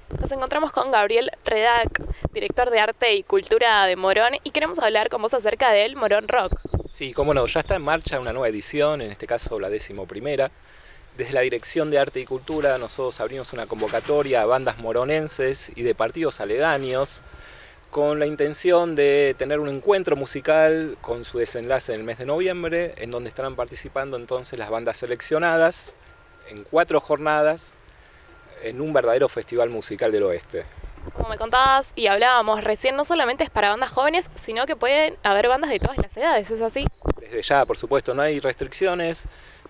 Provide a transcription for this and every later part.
Nos encontramos con Gabriel Redac, director de Arte y Cultura de Morón, y queremos hablar con vos acerca del Morón Rock. Sí, cómo no, ya está en marcha una nueva edición, en este caso la 11ª. Desde la Dirección de Arte y Cultura nosotros abrimos una convocatoria a bandas moronenses y de partidos aledaños con la intención de tener un encuentro musical con su desenlace en el mes de noviembre, en donde estarán participando entonces las bandas seleccionadas en 4 jornadas en un verdadero festival musical del oeste. Como me contabas y hablábamos recién, no solamente es para bandas jóvenes, sino que pueden haber bandas de todas las edades, ¿es así? Desde ya, por supuesto, no hay restricciones.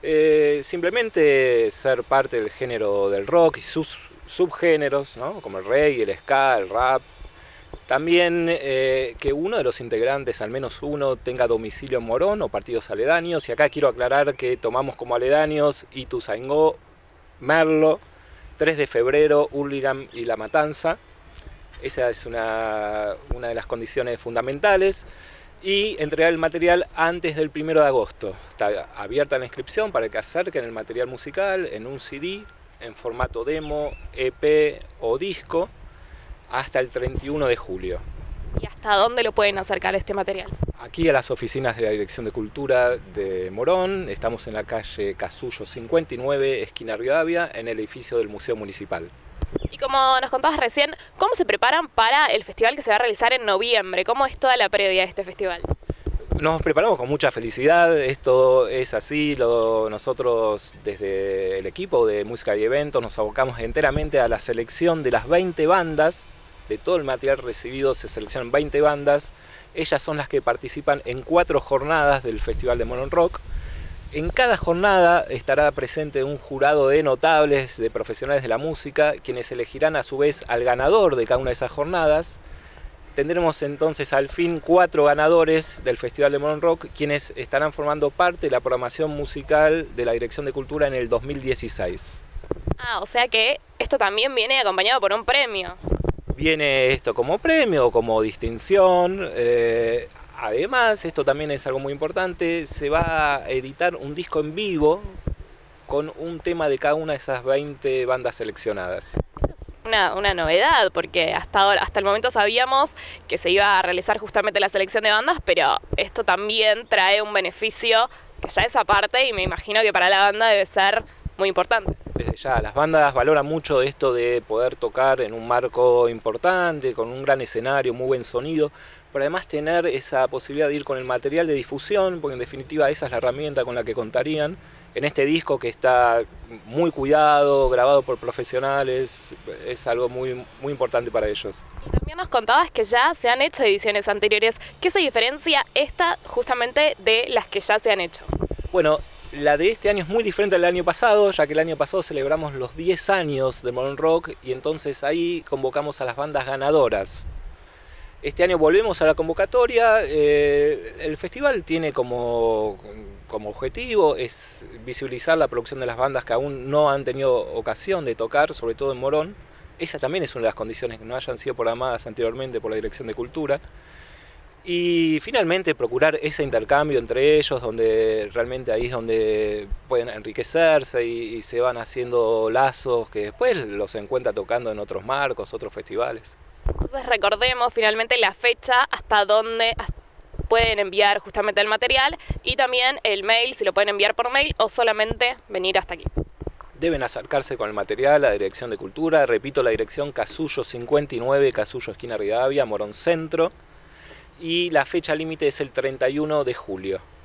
Simplemente ser parte del género del rock y sus subgéneros, ¿no? Como el reggae, el ska, el rap. También que uno de los integrantes, al menos uno, tenga domicilio en Morón o partidos aledaños. Y acá quiero aclarar que tomamos como aledaños Ituzaingó, Merlo, 3 de febrero, Hurlingham y La Matanza. Esa es una de las condiciones fundamentales. Y entregar el material antes del 1 de agosto. Está abierta la inscripción para que acerquen el material musical en un CD, en formato demo, EP o disco, hasta el 31 de julio. ¿Y hasta dónde lo pueden acercar este material? Aquí a las oficinas de la Dirección de Cultura de Morón, estamos en la calle Casullo 59, esquina Rivadavia, en el edificio del Museo Municipal. Y como nos contabas recién, ¿cómo se preparan para el festival que se va a realizar en noviembre? ¿Cómo es toda la previa de este festival? Nos preparamos con mucha felicidad, esto es así, nosotros desde el equipo de música y eventos nos abocamos enteramente a la selección de las 20 bandas, de todo el material recibido se seleccionan 20 bandas, ellas son las que participan en 4 jornadas del Festival de Morón Rock. En cada jornada estará presente un jurado de notables, de profesionales de la música, quienes elegirán a su vez al ganador de cada una de esas jornadas. Tendremos entonces al fin 4 ganadores del Festival de Morón Rock, quienes estarán formando parte de la programación musical de la Dirección de Cultura en el 2016. Ah, o sea que esto también viene acompañado por un premio. Viene esto como premio, como distinción. Además, esto también es algo muy importante, se va a editar un disco en vivo con un tema de cada una de esas 20 bandas seleccionadas. Una novedad, porque hasta el momento sabíamos que se iba a realizar justamente la selección de bandas, pero esto también trae un beneficio que ya es aparte y me imagino que para la banda debe ser muy importante. Desde ya, las bandas valoran mucho esto de poder tocar en un marco importante, con un gran escenario, muy buen sonido, pero además tener esa posibilidad de ir con el material de difusión, porque en definitiva esa es la herramienta con la que contarían en este disco que está muy cuidado, grabado por profesionales, es algo muy importante para ellos. Y también nos contabas que ya se han hecho ediciones anteriores. ¿Qué se diferencia esta justamente de las que ya se han hecho? Bueno, la de este año es muy diferente al año pasado, ya que el año pasado celebramos los 10 años del Morón Rock y entonces ahí convocamos a las bandas ganadoras. Este año volvemos a la convocatoria, el festival tiene como objetivo es visibilizar la producción de las bandas que aún no han tenido ocasión de tocar, sobre todo en Morón. Esa también es una de las condiciones, que no hayan sido programadas anteriormente por la Dirección de Cultura. Y finalmente procurar ese intercambio entre ellos, donde realmente ahí es donde pueden enriquecerse y se van haciendo lazos que después los encuentra tocando en otros marcos, otros festivales. Entonces recordemos finalmente la fecha hasta dónde pueden enviar justamente el material y también el mail, si lo pueden enviar por mail o solamente venir hasta aquí. Deben acercarse con el material a la Dirección de Cultura, repito, la dirección Casullo 59, Casullo esquina Rivadavia, Morón Centro, y la fecha límite es el 31 de julio.